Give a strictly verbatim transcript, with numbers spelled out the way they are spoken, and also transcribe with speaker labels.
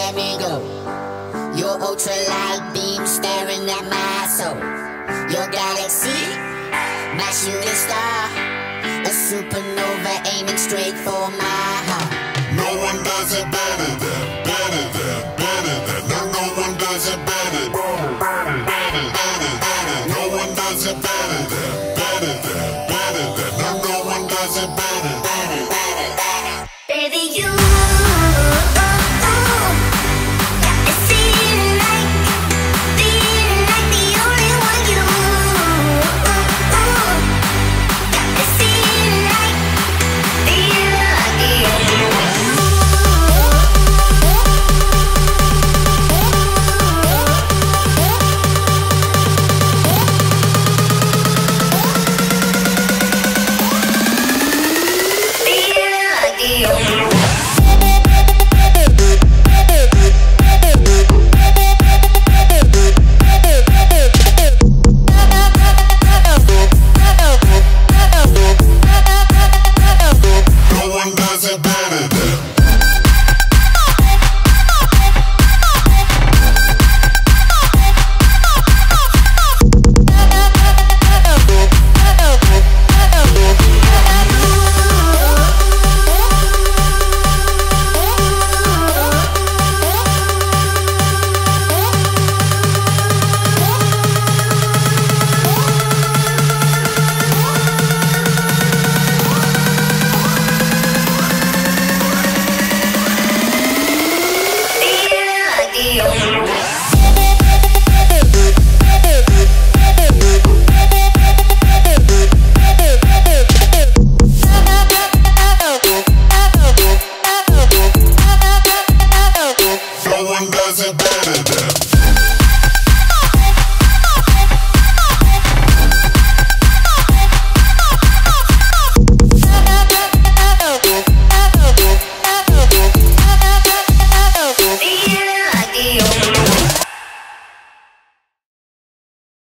Speaker 1: let me go. Your ultralight beam staring at my soul. Your galaxy, my shooting star, a supernova aiming straight for my heart.
Speaker 2: No one does it better